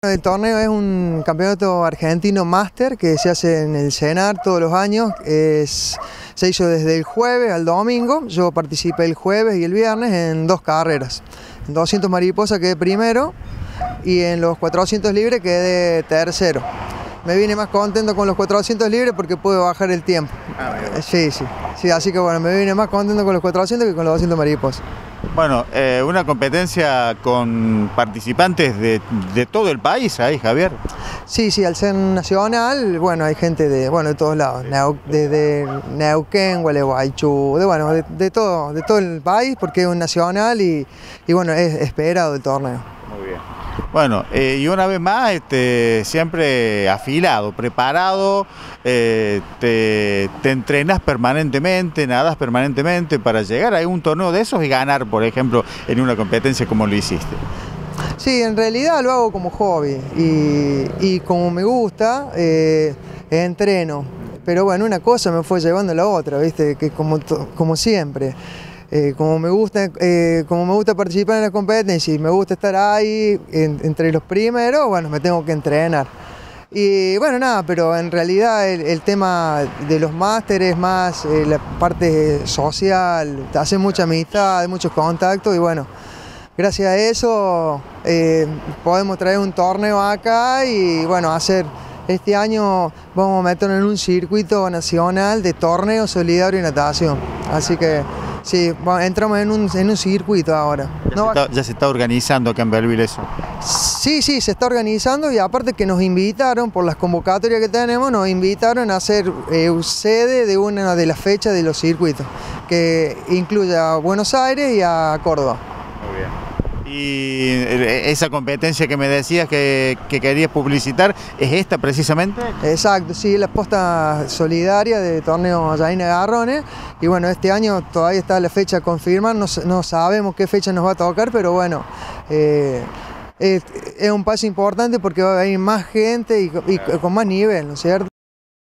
El torneo es un campeonato argentino máster que se hace en el CENAR todos los años. Se hizo desde el jueves al domingo. Yo participé el jueves y el viernes en 2 carreras. En 200 mariposa quedé primero y en los 400 libres quedé tercero. Me vine más contento con los 400 libres porque pude bajar el tiempo. Sí, así que bueno, me vine más contento con los 400 que con los 200 mariposa. Bueno, una competencia con participantes de todo el país ahí, Javier. Sí, al ser nacional, bueno, hay gente de todos lados, desde Neuquén, Gualeguaychú, de todo el país, porque es un nacional y bueno, es esperado el torneo. Muy bien. Bueno, y una vez más, siempre afilado, preparado, te entrenas permanentemente, nadas permanentemente para llegar a un torneo de esos y ganar, por ejemplo, en una competencia como lo hiciste. Sí, en realidad lo hago como hobby y como me gusta, entreno. Pero bueno, una cosa me fue llevando a la otra, ¿viste? Que como siempre. Como me gusta participar en la competencia y me gusta estar ahí entre los primeros, bueno, me tengo que entrenar. Y bueno, nada, pero en realidad el tema de los másteres es más la parte social, te hace mucha amistad, muchos contactos y bueno, gracias a eso podemos traer un torneo acá y bueno, este año vamos a meternos en un circuito nacional de torneo solidario y natación. Así que sí, entramos en un circuito ahora. Ya se está organizando acá en Belleville eso. Sí, se está organizando y aparte que nos invitaron, por las convocatorias que tenemos, nos invitaron a ser sede de una de las fechas de los circuitos, que incluye a Buenos Aires y a Córdoba. Muy bien. Y esa competencia que me decías que querías publicitar, ¿es esta precisamente? Exacto, sí, la posta solidaria de torneo Yanina Garrones. Y bueno, este año todavía está la fecha a confirmar, no sabemos qué fecha nos va a tocar, pero bueno, es un paso importante porque va a venir más gente y con más nivel, ¿no es cierto?